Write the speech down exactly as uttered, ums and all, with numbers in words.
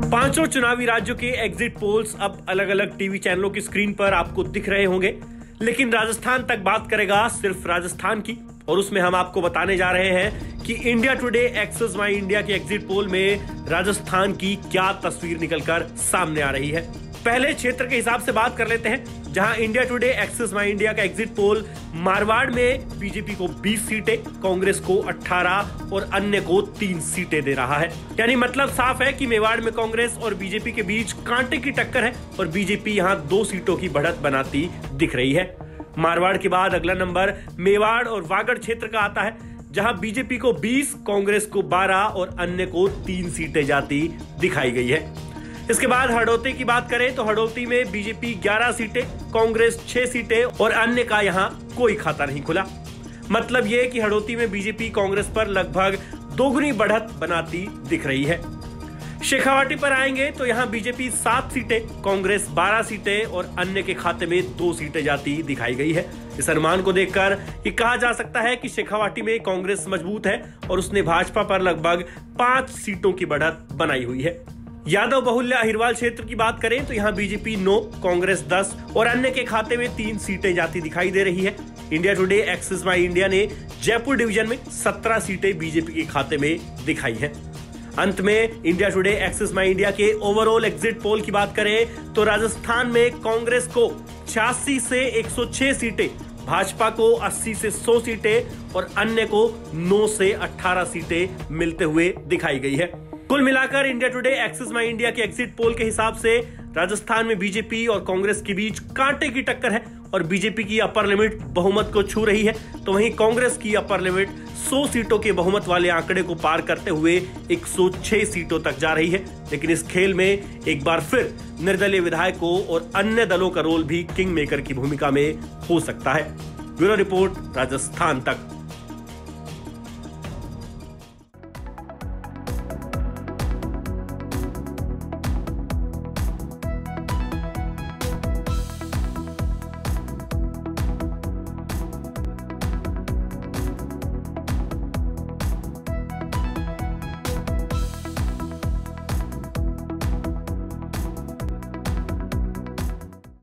पांचों चुनावी राज्यों के एग्जिट पोल्स अब अलग अलग टीवी चैनलों की स्क्रीन पर आपको दिख रहे होंगे, लेकिन राजस्थान तक बात करेगा सिर्फ राजस्थान की। और उसमें हम आपको बताने जा रहे हैं कि India Today Axis My India के एग्जिट पोल में राजस्थान की क्या तस्वीर निकलकर सामने आ रही है। पहले क्षेत्र के हिसाब से बात कर लेते हैं, जहां India Today Axis My India का एग्जिट पोल मारवाड़ में बीजेपी को बीस सीटें, कांग्रेस को अठारह और अन्य को तीन सीटें दे रहा है। यानी मतलब साफ है कि मेवाड़ में कांग्रेस और बीजेपी के बीच कांटे की टक्कर है और बीजेपी यहां दो सीटों की बढ़त बनाती दिख रही है। मारवाड़ के बाद अगला नंबर मेवाड़ और वागड़ क्षेत्र का आता है, जहां बीजेपी को बीस, कांग्रेस को बारह और अन्य को तीन सीटें जाती दिखाई गई है। इसके बाद हड़ौती की बात करें तो हड़ौती में बीजेपी ग्यारह सीटें, कांग्रेस छह सीटें और अन्य का यहां कोई खाता नहीं खुला। मतलब यह कि हड़ौती में बीजेपी कांग्रेस पर लगभग दोगुनी बढ़त बनाती दिख रही है। शेखावाटी पर आएंगे तो यहां बीजेपी सात सीटें, कांग्रेस बारह सीटें और अन्य के खाते में दो सीटें जाती दिखाई गई है। इस अनुमान को देखकर ये कहा जा सकता है कि शेखावाटी में कांग्रेस मजबूत है और उसने भाजपा पर लगभग पांच सीटों की बढ़त बनाई हुई है। यादव बहुल्य अहिरवाल क्षेत्र की बात करें तो यहां बीजेपी नौ, कांग्रेस दस और अन्य के खाते में तीन सीटें जाती दिखाई दे रही है। India Today Axis My India ने जयपुर डिवीजन में सत्रह सीटें बीजेपी के खाते में दिखाई है। अंत में India Today Axis My India के ओवरऑल एग्जिट पोल की बात करें तो राजस्थान में कांग्रेस को छियासी से एक सौ छह सीटें, भाजपा को अस्सी से सौ सीटें और अन्य को नौ से अठारह सीटें मिलते हुए दिखाई गई है। कुल मिलाकर India Today Axis My India के एग्जिट पोल के हिसाब से राजस्थान में बीजेपी और कांग्रेस के बीच कांटे की टक्कर है और बीजेपी की अपर लिमिट बहुमत को छू रही है, तो वहीं कांग्रेस की अपर लिमिट सौ सीटों के बहुमत वाले आंकड़े को पार करते हुए एक सौ छह सीटों तक जा रही है। लेकिन इस खेल में एक बार फिर निर्दलीय विधायकों और अन्य दलों का रोल भी किंग मेकर की भूमिका में हो सकता है। ब्यूरो रिपोर्ट, राजस्थान तक।